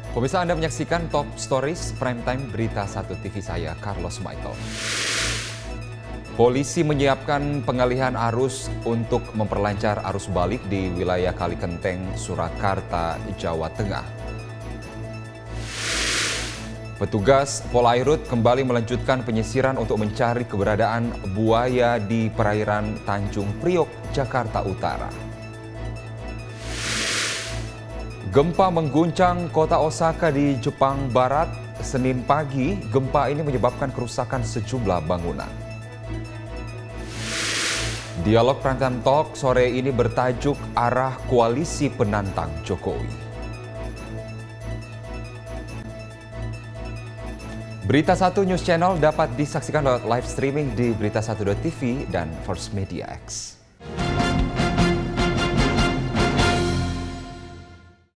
Pemirsa, Anda menyaksikan Top Stories Primetime Berita 1 TV, saya Carlos Michael. Polisi menyiapkan pengalihan arus untuk memperlancar arus balik di wilayah Kalikenteng, Surakarta, Jawa Tengah. Petugas Polairut kembali melanjutkan penyisiran untuk mencari keberadaan buaya di perairan Tanjung Priok, Jakarta Utara. Gempa mengguncang kota Osaka di Jepang Barat Senin pagi. Gempa ini menyebabkan kerusakan sejumlah bangunan. Dialog Primetime Talk sore ini bertajuk Arah Koalisi Penantang Jokowi. Berita 1 News Channel dapat disaksikan lewat live streaming di berita1.tv dan First Media X.